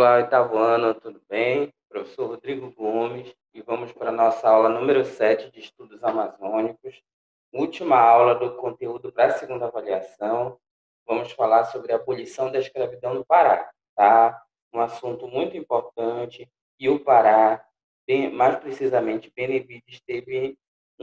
Olá, oitavo ano, tudo bem? Professor Rodrigo Gomes, e vamos para a nossa aula número 7 de Estudos Amazônicos, última aula do conteúdo para a segunda avaliação. Vamos falar sobre a abolição da escravidão no Pará, tá? Um assunto muito importante, e o Pará, mais precisamente Benevides, teve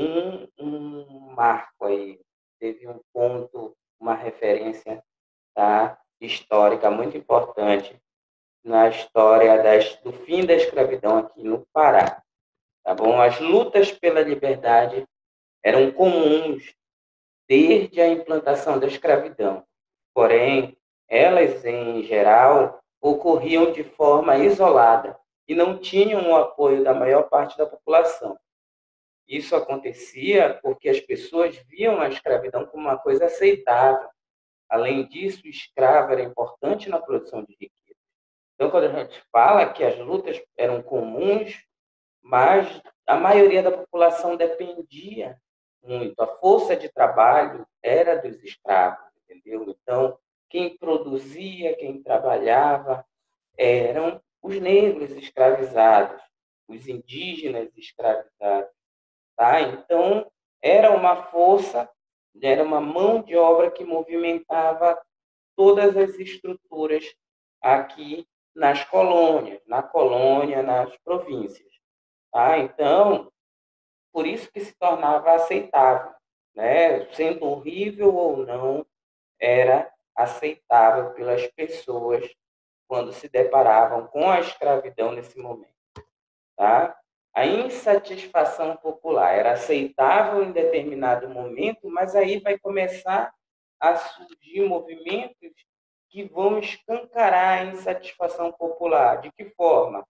um marco aí, teve um ponto, uma referência, tá? Histórica muito importante na história do fim da escravidão aqui no Pará, tá bom? As lutas pela liberdade eram comuns desde a implantação da escravidão, porém, elas, em geral, ocorriam de forma isolada e não tinham o apoio da maior parte da população. Isso acontecia porque as pessoas viam a escravidão como uma coisa aceitável. Além disso, o escravo era importante na produção de riqueza. Então, quando a gente fala que as lutas eram comuns, mas a maioria da população dependia muito. A força de trabalho era dos escravos, entendeu? Então, quem produzia, quem trabalhava, eram os negros escravizados, os indígenas escravizados, tá? Então, era uma força, era uma mão de obra que movimentava todas as estruturas aqui nas colônias, na colônia, nas províncias. Tá? Então, por isso que se tornava aceitável, né? Sendo horrível ou não, era aceitável pelas pessoas quando se deparavam com a escravidão nesse momento. Tá? A insatisfação popular era aceitável em determinado momento, mas aí vai começar a surgir movimentos que vão escancarar a insatisfação popular. De que forma?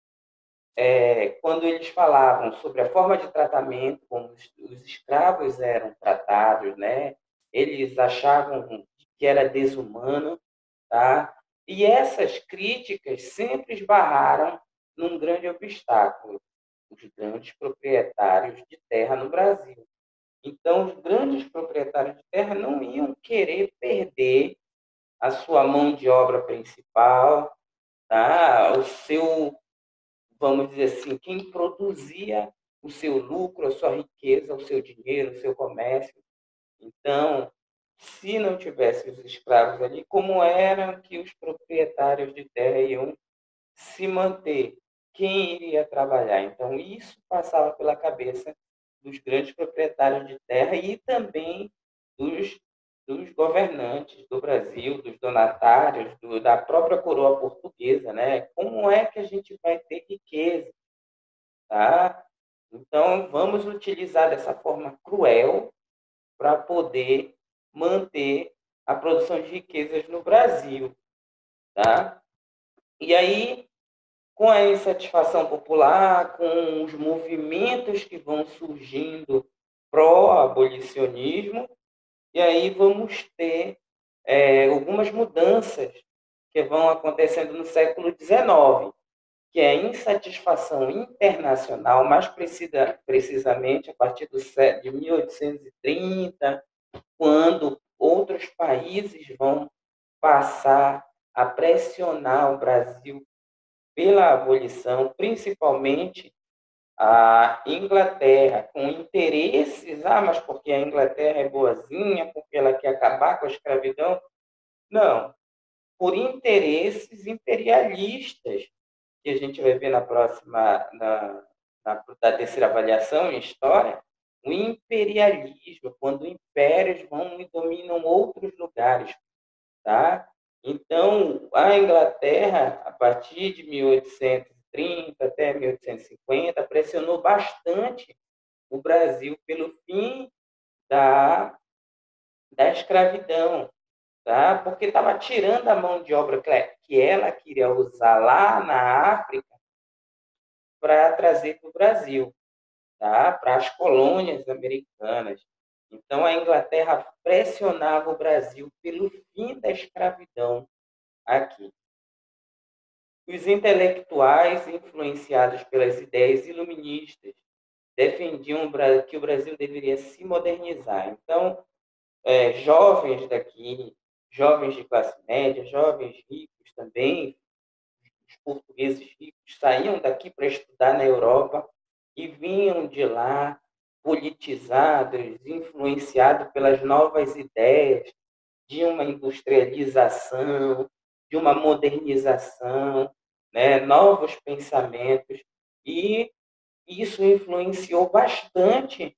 Quando eles falavam sobre a forma de tratamento, como os escravos eram tratados, né? Eles achavam que era desumano, tá? E essas críticas sempre esbarraram num grande obstáculo, os grandes proprietários de terra no Brasil. Então, os grandes proprietários de terra não iam querer perder a sua mão de obra principal, tá? O seu, vamos dizer assim, quem produzia o seu lucro, a sua riqueza, o seu dinheiro, o seu comércio. Então, se não tivesse os escravos ali, como era que os proprietários de terra iam se manter? Quem iria trabalhar? Então, isso passava pela cabeça dos grandes proprietários de terra e também dos, dos governantes do Brasil, dos donatários, da própria coroa portuguesa, né? Como é que a gente vai ter riqueza, tá? Então, vamos utilizar dessa forma cruel para poder manter a produção de riquezas no Brasil, tá? E aí, com a insatisfação popular, com os movimentos que vão surgindo pró-abolicionismo, e aí vamos ter algumas mudanças que vão acontecendo no século XIX, que é a insatisfação internacional, mais precisamente a partir de 1830, quando outros países vão passar a pressionar o Brasil pela abolição, principalmente a Inglaterra, com interesses, mas porque a Inglaterra é boazinha, porque ela quer acabar com a escravidão. Não, por interesses imperialistas, que a gente vai ver na próxima, da terceira avaliação em história, o imperialismo, quando impérios vão e dominam outros lugares, tá? Então, a Inglaterra, a partir de 1830 até 1850, pressionou bastante o Brasil pelo fim da, da escravidão, tá? Porque estava tirando a mão de obra que ela queria usar lá na África para trazer para o Brasil, tá? Para as colônias americanas. Então, a Inglaterra pressionava o Brasil pelo fim da escravidão aqui. Os intelectuais, influenciados pelas ideias iluministas, defendiam que o Brasil deveria se modernizar. Então, jovens daqui, jovens de classe média, jovens ricos também, os portugueses ricos saíam daqui para estudar na Europa e vinham de lá politizados, influenciados pelas novas ideias de uma industrialização, de uma modernização, né? Novos pensamentos, e isso influenciou bastante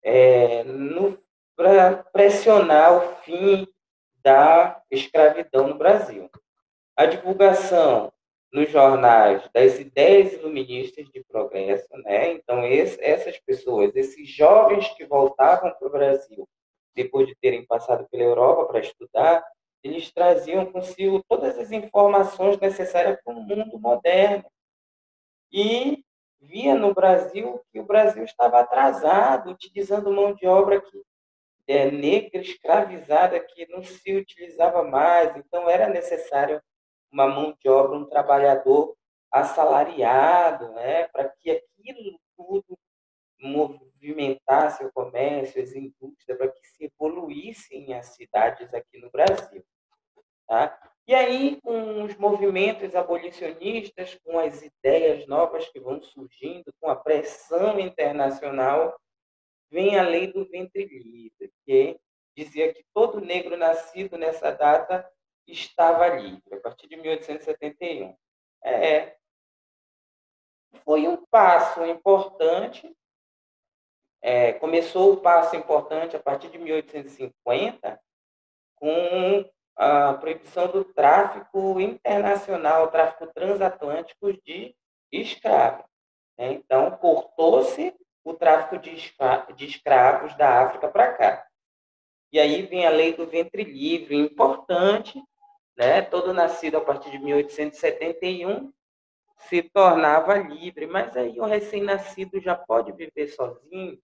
para pressionar o fim da escravidão no Brasil. A divulgação nos jornais das ideias iluministas de progresso, né? Então, essas pessoas, esses jovens que voltavam para o Brasil, depois de terem passado pela Europa para estudar, eles traziam consigo todas as informações necessárias para um mundo moderno. E via no Brasil que o Brasil estava atrasado, utilizando mão de obra negra escravizada que não se utilizava mais. Então, era necessário uma mão de obra, um trabalhador assalariado, né, para que aquilo tudo movimentasse o comércio, as indústrias, para que se evoluíssem as cidades aqui no Brasil. Tá? E aí, com os movimentos abolicionistas, com as ideias novas que vão surgindo, com a pressão internacional, vem a lei do ventre livre, que dizia que todo negro nascido nessa data estava livre, a partir de 1871. Foi um passo importante, começou o passo importante a partir de 1850, com a proibição do tráfico internacional, tráfico transatlântico de escravos. Então, cortou-se o tráfico de escravos da África para cá. E aí vem a lei do ventre livre, importante, né? Todo nascido a partir de 1871 se tornava livre, mas aí o recém-nascido já pode viver sozinho?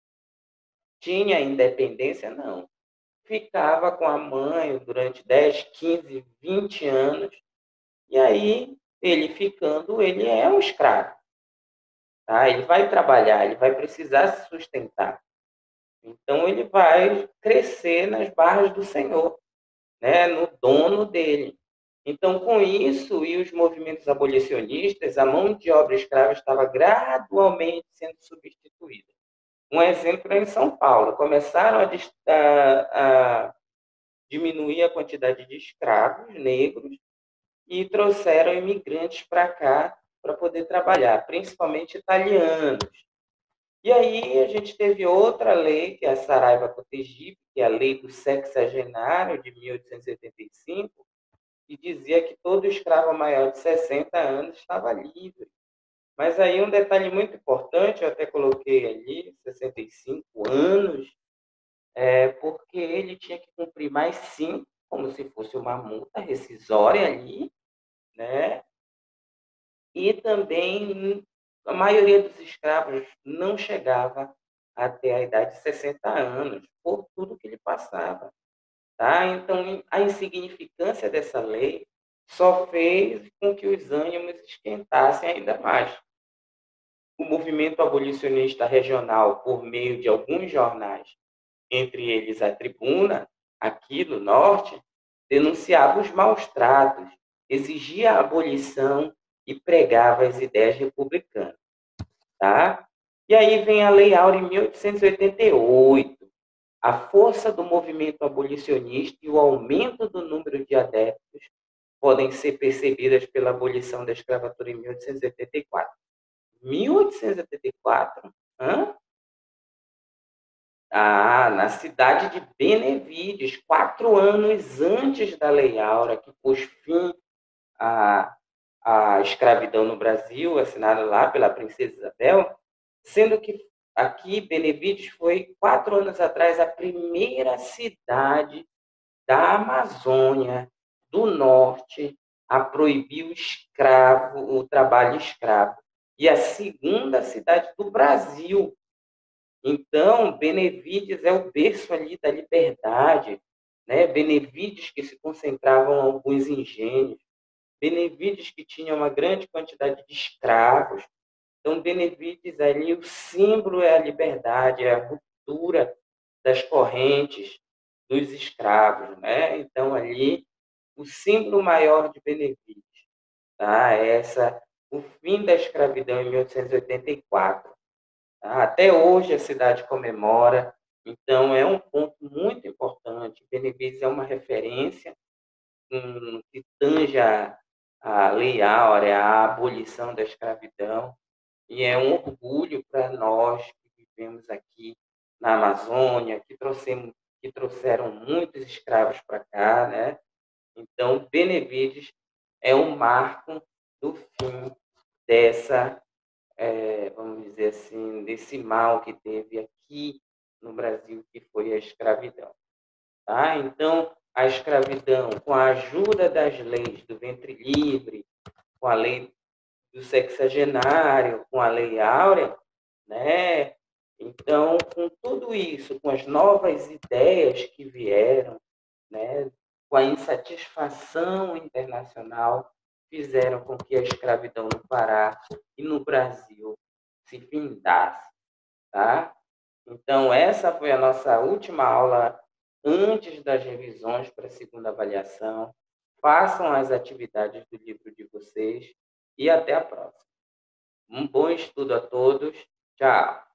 Tinha independência? Não. Ficava com a mãe durante 10, 15, 20 anos, e aí, ele ficando, ele é um escravo. Tá? Ele vai trabalhar, ele vai precisar se sustentar. Então, ele vai crescer nas barras do Senhor, né? No dono dele. Então, com isso e os movimentos abolicionistas, a mão de obra escrava estava gradualmente sendo substituída. Um exemplo é em São Paulo. Começaram a diminuir a quantidade de escravos negros e trouxeram imigrantes para cá para poder trabalhar, principalmente italianos. E aí a gente teve outra lei, que é a Saraiva-Cotegipe, que é a lei do sexagenário de 1885, que dizia que todo escravo maior de 60 anos estava livre. Mas aí um detalhe muito importante, eu até coloquei ali, 65 anos, porque ele tinha que cumprir mais 5, como se fosse uma multa rescisória ali, né? E também a maioria dos escravos não chegava até a idade de 60 anos, por tudo que ele passava. Tá? Então, a insignificância dessa lei só fez com que os ânimos esquentassem ainda mais. O movimento abolicionista regional, por meio de alguns jornais, entre eles a Tribuna, aqui no Norte, denunciava os maus tratos, exigia a abolição e pregava as ideias republicanas. Tá? E aí vem a Lei Áurea em 1888. A força do movimento abolicionista e o aumento do número de adeptos podem ser percebidas pela abolição da escravatura em 1884. 1884? Hã? Na cidade de Benevides, 4 anos antes da Lei Áurea, que pôs fim à, à escravidão no Brasil, assinada lá pela Princesa Isabel, sendo que aqui Benevides foi 4 anos atrás a primeira cidade da Amazônia do Norte a proibir o trabalho escravo, e a segunda cidade do Brasil. Então, Benevides é o berço ali da liberdade, né? Benevides que se concentravam em alguns engenhos, Benevides que tinha uma grande quantidade de escravos. Então, Benevides ali, o símbolo é a liberdade, é a ruptura das correntes dos escravos, né? Então, ali, o símbolo maior de Benevides. tá? O fim da escravidão em 1884. Tá? Até hoje a cidade comemora, então é um ponto muito importante. Benevides é uma referência que tange a Lei Áurea, a abolição da escravidão, e é um orgulho para nós que vivemos aqui na Amazônia, que trouxeram muitos escravos para cá, né? Então, Benevides é um marco do fim dessa, vamos dizer assim, desse mal que teve aqui no Brasil, que foi a escravidão. Tá? Então, a escravidão, com a ajuda das leis do ventre livre, com a lei do sexagenário, com a lei áurea, né? Então, com tudo isso, com as novas ideias que vieram, né, com a insatisfação internacional, fizeram com que a escravidão no Pará e no Brasil se findasse, tá? Então, essa foi a nossa última aula antes das revisões para a segunda avaliação. Façam as atividades do livro de vocês e até a próxima. Um bom estudo a todos. Tchau.